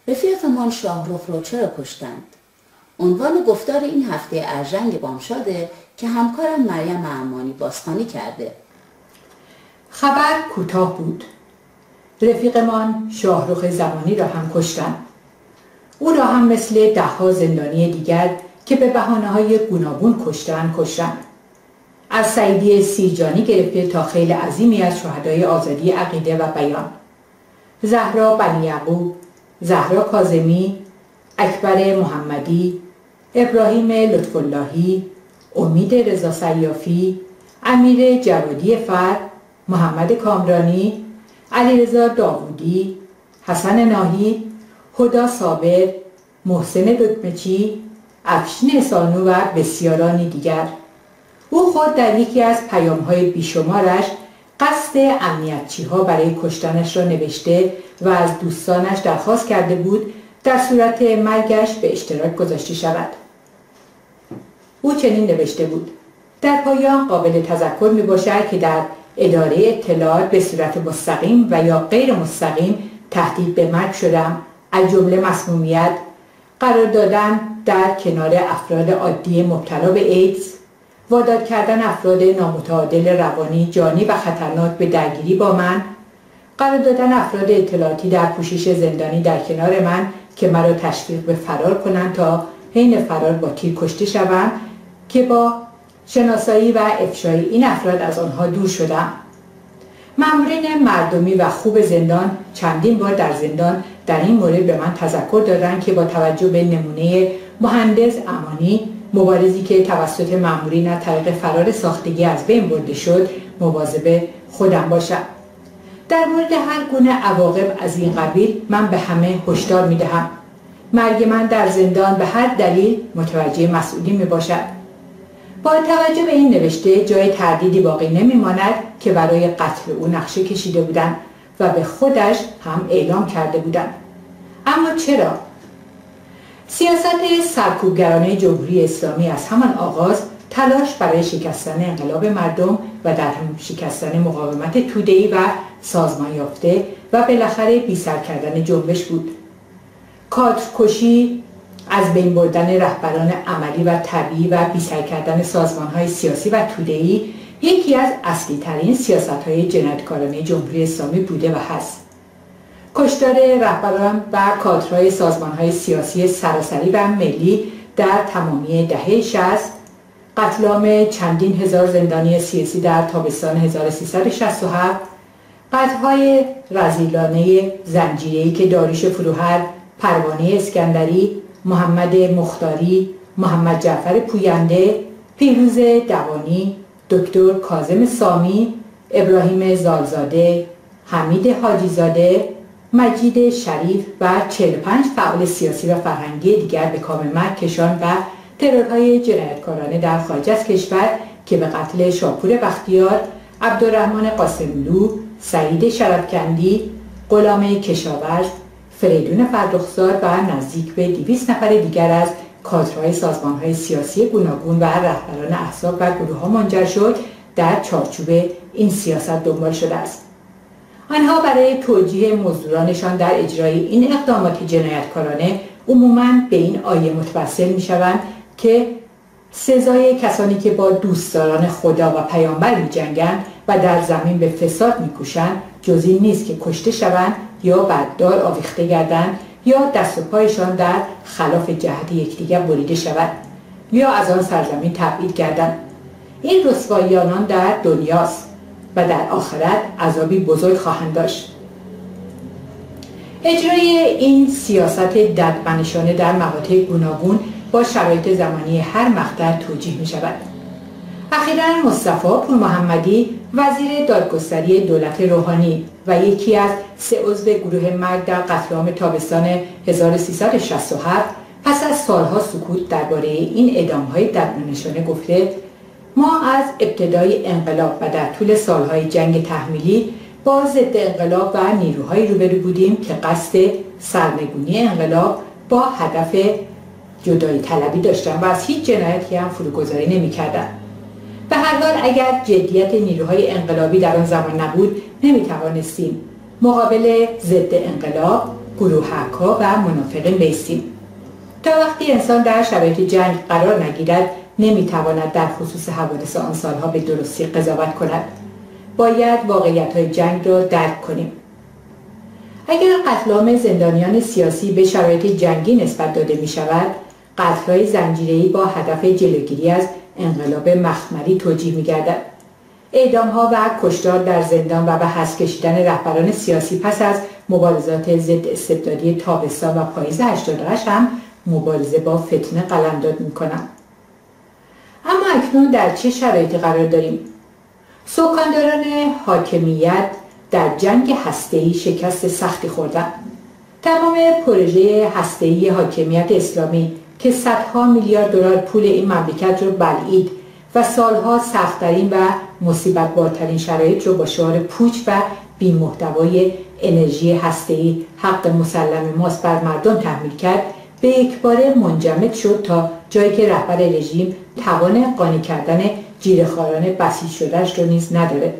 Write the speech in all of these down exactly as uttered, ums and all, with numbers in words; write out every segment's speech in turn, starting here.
رفیقمان شاهرخ رو چرا کشتند؟ عنوان گفتار این هفته ارژنگ بامشاده که همکارم مریم معمانی بازخوانی کرده. خبر کوتاه بود. رفیقمان شاهرخ زمانی را هم کشتند. او را هم مثل ده‌ها زندانی دیگر که به بهانه‌های گوناگون کشتند کشتند. از سعیدی سیرجانی گرفته تا خیل عظیمی از شهدای آزادی عقیده و بیان، زهرا بنی یعقوب، زهرا کاظمی، اکبر محمدی، ابراهیم لطف‌اللهی، امید رضا سیافی، امیر جوادی فر، محمد کامرانی، علیرضا داوودی، حسن ناهید، هدی صابر، محسن دکمچی، افشین سانو و بسیارانی دیگر. او خود در یکی از پیام‌های بیشمارش قصد امنیتچی‌ها برای کشتنش را نوشته و از دوستانش درخواست کرده بود در صورت مرگش به اشتراک گذاشته شود. او چنین نوشته بود: در پایان قابل تذکر می باشد که در اداره اطلاعات به صورت مستقیم و یا غیر مستقیم تهدید به مرگ شدم، از جمله مسمومیت، قرار دادن در کنار افراد عادی مبتلا به ایدز، وادار کردن افراد نامتعادل روانی جانی و خطرناک به درگیری با من، قرار دادن افراد اطلاعاتی در پوشش زندانی در کنار من که مرا تشویق به فرار کنند تا حین فرار با تیر کشته شوم که با شناسایی و افشای این افراد از آنها دور شدم. مامورین مردمی و خوب زندان چندین بار در زندان در این مورد به من تذکر دادند که با توجه به نمونه مهندس امانی، مبارزی که توسط مامورین از طریق فرار ساختگی از بین برده شد، مواظب خودم باشم. در مورد هر گونه عواقب از این قبیل من به همه هشدار می دهم. مرگ من در زندان به هر دلیل متوجه مسئولی می باشد. با توجه به این نوشته جای تردیدی باقی نمی ماند که برای قتل او نقشه کشیده بودند و به خودش هم اعلام کرده بودند. اما چرا؟ سیاست سرکوبگرانه جمهوری اسلامی از همان آغاز تلاش برای شکستن انقلاب مردم و در هم شکستن مقاومت توده‌ای و سازمان یافته و بالاخره بی‌سر کردن جنبش بود. کادرکشی، از بین بردن رهبران عملی و طبیعی و بی‌سر کردن سازمان‌های سیاسی و توده‌ای یکی از اصلی ترین سیاست‌های جنایتکارانه جمهوری اسلامی بوده و هست. کشتار رهبران و کادرهای سازمان‌های سیاسی سراسری و ملی در تمامی دهه شصت، قتل عام چندین هزار زندانی سیاسی در تابستان هزار و سیصد و شصت و هفت، قتل‌های رذیلانه زنجیره‌ای که داریوش فروهر، پروانه اسکندری، محمد مختاری، محمد جعفر پوینده، پیروز دوانی، دکتر کاظم سامی، ابراهیم زالزاده، حمید حاجیزاده، مجید شریف و چهل و پنج فعال سیاسی و فرهنگی دیگر به کام مرگ کشان و ترورهای جنایتکارانه در خارج از کشور که به قتل شاپور بختیار، عبدالرحمن قاسملو، سعید شرفکندی، غلام کشاورز، فریدون فرخزاد و نزدیک به دویست نفر دیگر از کادرهای سازمانهای سیاسی گوناگون و رهبران احزاب و گروه‌ها منجر شد در چارچوب این سیاست دنبال شده است. آنها برای توجیه مزدورانشان در اجرای این اقدامات جنایتکارانه عموماً به این آیه متوسل می‌شوند که سزای کسانی که با دوستداران خدا و پیامبر می‌جنگند و در زمین به فساد می‌کوشند جز این نیست که کشته شوند یا بددار آویخته گردند یا دست و پایشان در خلاف جهت یکدیگر بریده شود یا از آن سرزمین تبعید گردند. این رسوایی آنان در دنیاست و در آخرت عذابی بزرگ خواهند داشت. اجرای این سیاست ددمنشانه در مقاطع گوناگون با شرایط زمانی هر مقطع توجیه می شود. اخیراً مصطفی پور محمدی وزیر دادگستری دولت روحانی و یکی از سه عضو گروه مرگ در قتل عام تابستان هزار و سیصد و شصت و هفت پس از سالها سکوت درباره این اعدام‌های ددمنشانه گفته: ما از ابتدای انقلاب و در طول سالهای جنگ تحمیلی با ضد انقلاب و نیروهایی روبرو بودیم که قصد سرنگونی انقلاب با هدف جدایی طلبی داشتن و از هیچ جنایتی هم فروگذاری نمی‌کردند. به هر حال اگر جدیت نیروهای انقلابی در آن زمان نبود نمی‌توانستیم مقابل ضد انقلاب گروه حق‌ها و منافقین بایستیم. تا وقتی انسان در شرایط جنگ قرار نگیرد نمیتواند در خصوص حوادث آن سالها به درستی قضاوت کند. باید واقعیت‌های جنگ را درک کنیم. اگر قتل عام زندانیان سیاسی به شرایط جنگی نسبت داده می شود، قتل‌های زنجیره‌ای با هدف جلوگیری از انقلاب مخملی توجیه می گردد. اعدام‌ها و کشتار در زندان و به حبس کشیدن رهبران سیاسی پس از مبارزات ضد استبدادی تابستان و پاییز هشتاد و هشت هم مبارزه با فتنه قلمداد می کنند. اما اکنون در چه شرایطی قرار داریم؟ سکانداران حاکمیت در جنگ هسته‌ای شکست سختی خوردند. تمام پروژه هسته‌ای حاکمیت اسلامی که صدها میلیارد دلار پول این مملکت رو بلعید و سالها سخت‌ترین و مصیبت‌بارترین شرایط رو با شعار پوچ و بی‌محتوای انرژی هسته‌ای حق مسلم ماست بر مردم تحمیل کرد، به یکباره منجمد شد تا جایی که رهبر رژیم توان قانع کردن جیره‌خواران بسیج شده‌اش رو نیز نداره.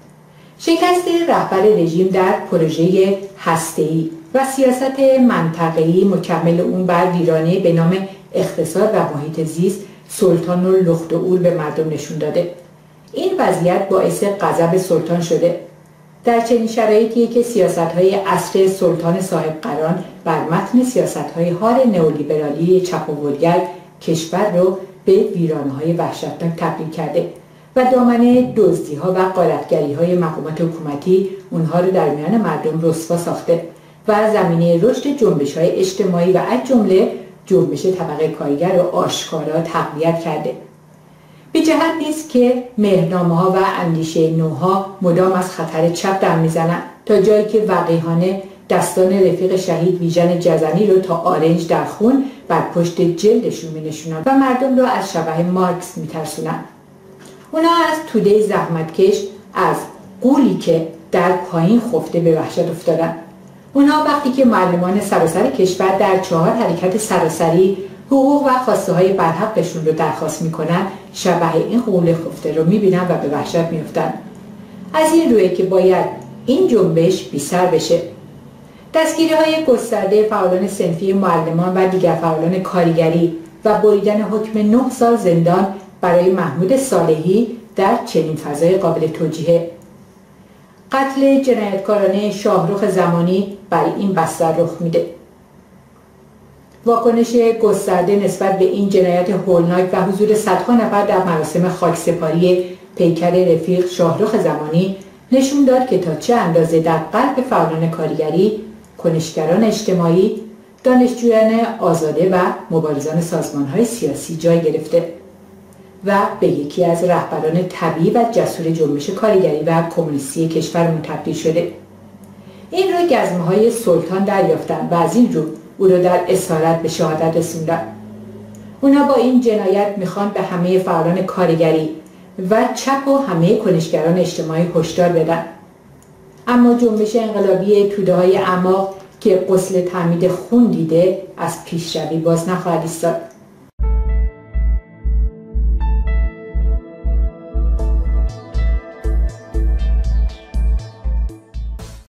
شکست رهبر رژیم در پروژه هسته‌ای و سیاست منطقه‌ای مکمل اون بر ویرانه به نام اقتصاد و محیط زیست سلطان رو لخت و عول به مردم نشون داده. این وضعیت باعث غضب سلطان شده. در چنین شرایطی که سیاست‌های عصر سلطان صاحب قران بر متن سیاست‌های حال نئولیبرالی چپاولگر کشور رو به ویرانه‌های وحشتناک تبدیل کرده و دامنه دزدی‌ها و غارتگری‌های مقامات حکومتی اونها رو در میان مردم رسوا ساخته و زمینه رشد جنبش‌های اجتماعی و از جمله جنبش طبقه کارگر رو آشکارا تقویت کرده. به جهت نیست که مهرنامه‌ها و اندیشه نوها مدام از خطر چپ در میزنند تا جایی که وقیحانه دستان رفیق شهید بیژن جزنی رو تا آرنج در خون بر پشت جلدشون می‌نشونن و مردم رو از شبح مارکس می‌ترسونن. اونا از توده زحمتکش، از غولی که در پایین خفته به وحشت افتادن. اونها وقتی که معلمان سراسر کشور در چهار حرکت سراسری حقوق و خواسته های برحقشون رو درخواست میکنن، شبح این غول خفته رو میبینن و به وحشت میفتن. از این رویه که باید این جنبش بی‌سر بشه. دستگیری های گسترده فعالان صنفی معلمان و دیگر فعالان کارگری و بریدن حکم نه سال زندان برای محمود صالحی در چنین فضای قابل توجیه. قتل جنایتکارانه شاهرخ زمانی بر این بستر رخ میده. واکنش گسترده نسبت به این جنایت هولناک و حضور صدها نفر در مراسم خاکسپاری پیکر رفیق شاهرخ زمانی نشون داد که تا چه اندازه در قلب فعالان کارگری، کنشگران اجتماعی، دانشجویان آزاده و مبارزان سازمان‌های سیاسی جای گرفته و به یکی از رهبران طبیعی و جسور جنبش کارگری و کمونیستی کشورمون تبدیل شده. این رو گزمه‌های سلطان دریافتن و از این رو او رو در اسارت به شهادت رسوندن. اونا با این جنایت میخوان به همه فعالان کارگری و چپ و همه کنشگران اجتماعی هشدار بدن. اما جنبش انقلابی توده‌های اعماق که غسل تعمید خون دیده از پیشروی باز نخواهد ایستاد.